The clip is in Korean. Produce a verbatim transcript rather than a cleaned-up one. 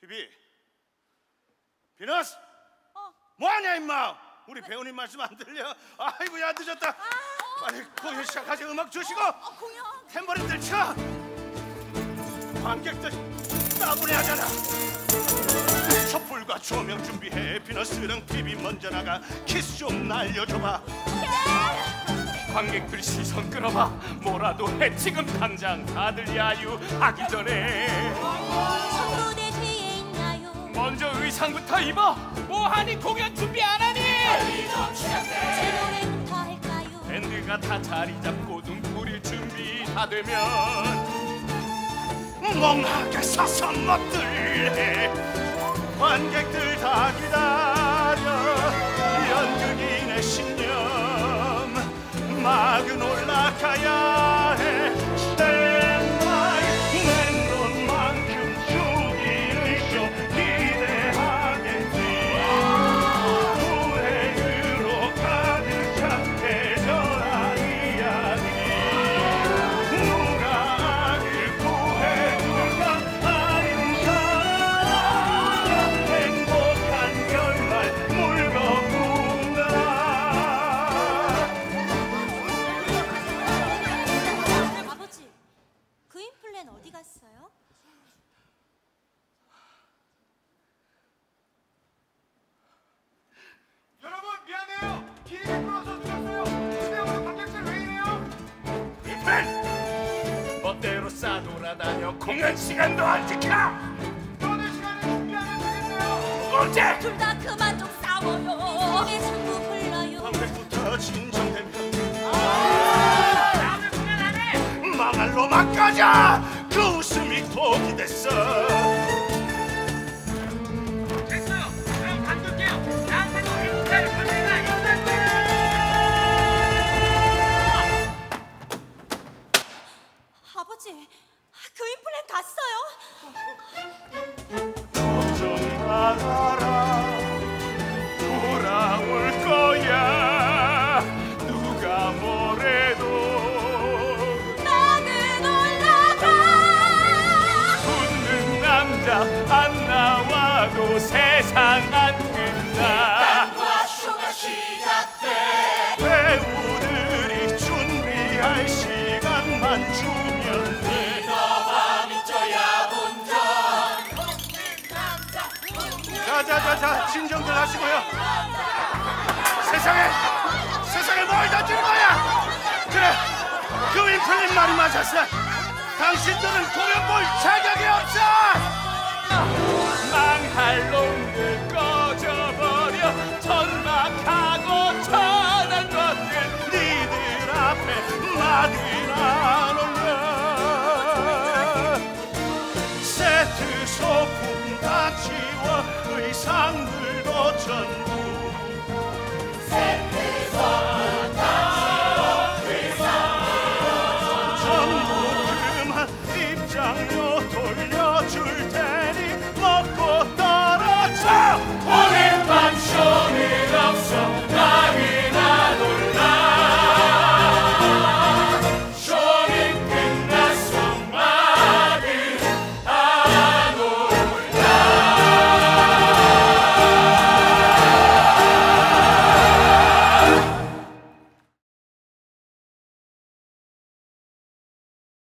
비비, 비너스, 어. 뭐하냐 임마? 우리 배우님 말씀 안 들려? 아이고야 늦었다. 아. 빨리 공연 시작하지. 음악 주시고. 어, 공연. 탬버린들 쳐. 관객들 따분해하잖아. 촛불과 조명 준비해. 비너스랑 비비 먼저 나가. 키스 좀 날려줘봐. 관객들 시선 끌어봐. 뭐라도 해 지금 당장. 다들 야유하기 전에. 전부대 뒤에 있나요? 먼저 의상부터 입어. 뭐하니 공연 준비 안 하니? 빨리 좀 시작해. 제 노래부터 할까요? 밴드가 다 자리 잡고 눈 뿌릴 준비 다 되면 멍하게 서서 멋들래. 관객들 다 기다려. 연극인의 신념 막은 올라가야 해. Stand by. 맹론만큼 죽이는 쇼 기대하겠지. 후회로 가득 찬 대전한 이야기. 누가 악을 구해줄까? 아닌 사람 행복한 결말 물거품다. 아버지, 그인 플랜 어디 갔어요? 여러분 미안해요. 길이 미끄러워서 늦었어요. 근데 오늘 관객들 왜 이래요? 이펜! 멋대로 싸돌아다녀. 공연 시간도 안 지켜. 떠들 시간에 준비하면 되겠어요. 언제? 둘 다 그만 좀 싸워요. 이게 자꾸 불러요. 관객부터 진정되면 다음에 공연 안 해. 망할 놈아 꺼져! 그 웃음이 독이 됐어. 됐어요. 그럼 감독게요. 나한테도 행복한 관계가 있을 거야. 아버지, 그인 플랜 갔어요? 걱정 말아라. 돌아올 거야. 누가 뭐래도 나는 올라가. 웃는 남자 안 나와도 세상 안 끝나. 배우들이 준비할 시간만 주면 돼. 자자자자 진정들 하시고요. 세상에 세상에 뭘 던지는 거야? 그래 그 윈플린 말이 맞았어. 당신들은 공연 볼 자격이 없어. 망할 놈들 꺼져버려. 천막하고 천한 것들. 니들 앞에 말을 안 올려. 세트 소품 다 치워. 의상들도 전부 세트 소품 다 치워. 의상 전부 그만 입장.